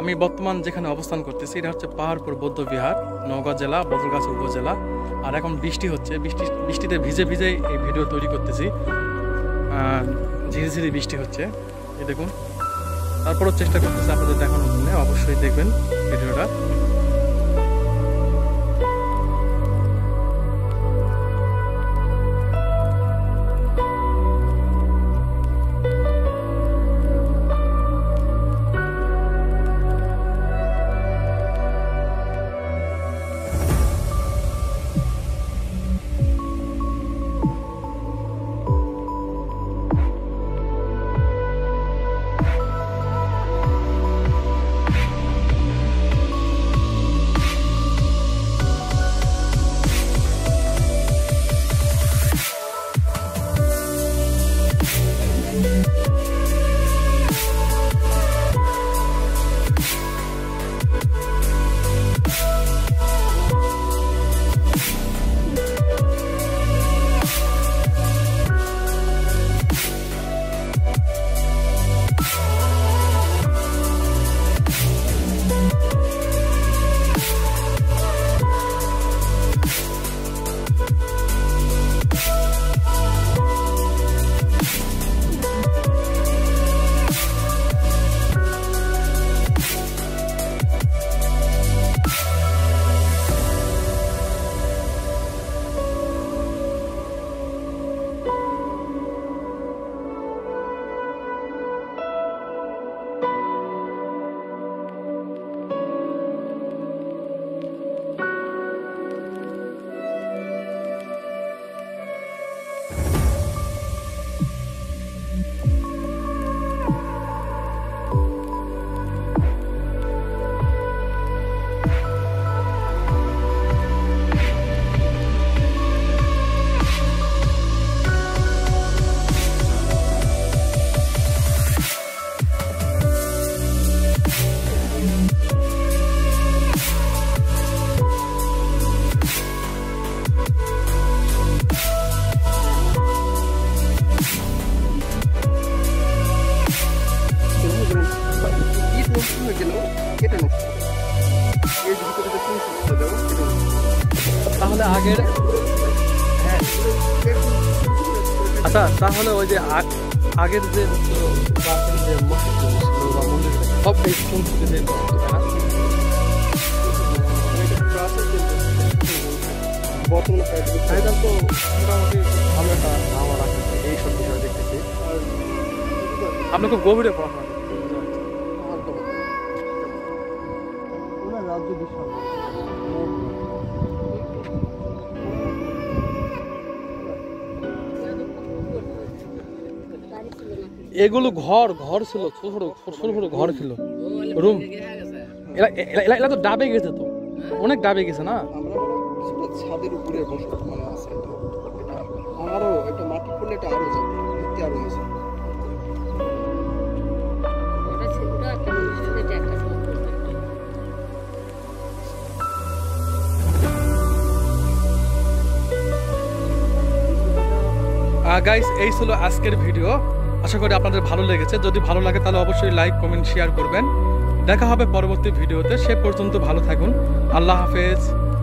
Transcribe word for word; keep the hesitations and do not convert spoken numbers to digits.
আমি বর্তমান যেখানে অবস্থান করতেছি এটা হচ্ছে পাহাড়পুর বৌদ্ধ বিহার, নওগাঁ জেলা, বদলগাছি উপজেলা। আর এখন বৃষ্টি হচ্ছে, বৃষ্টি বৃষ্টিতে ভিজে ভিজেই এই ভিডিও তৈরি করতেছি। ঝিরিঝিরি বৃষ্টি হচ্ছে, এই দেখুন। তারপরও চেষ্টা করতেছি আপনাদের দেখানোর জন্য, অবশ্যই দেখবেন ভিডিওটা। তাহলে আগের হ্যাঁ আচ্ছা, তাহলে ওই যে আগের যে যে মসজিদ ছিল বা মন্দির সব এই কোন থেকে বর্তমানে তো মোটামুটি ভালো একটা ধারণা রাখেন এই সব বিষয় দেখতেছি। আপনি খুব গভীরে পড়াশোনা রাজ্য বিষয় এগুলো ঘর ঘর ছিল, ছোট ছোট ছোট ছোট ঘর ছিল, রুম। এরা তো ডাবে গেছে, তো অনেক ডাবে গেছে না। ছাদের উপরে মানে আছে, আরো একটা মাটি করলে এটা আরো যাবে, এতে আরো আছে। গাইস, এই ছিল আজকের ভিডিও। আশা করি আপনাদের ভালো লেগেছে। যদি ভালো লাগে তাহলে অবশ্যই লাইক, কমেন্ট, শেয়ার করবেন। দেখা হবে পরবর্তী ভিডিওতে। সে পর্যন্ত ভালো থাকুন। আল্লাহ হাফেজ।